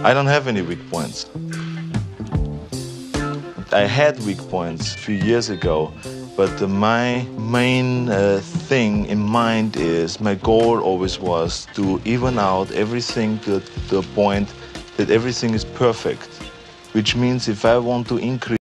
I don't have any weak points. I had weak points a few years ago, but my main thing in mind is my goal always was to even out everything to the point that everything is perfect, which means if I want to increase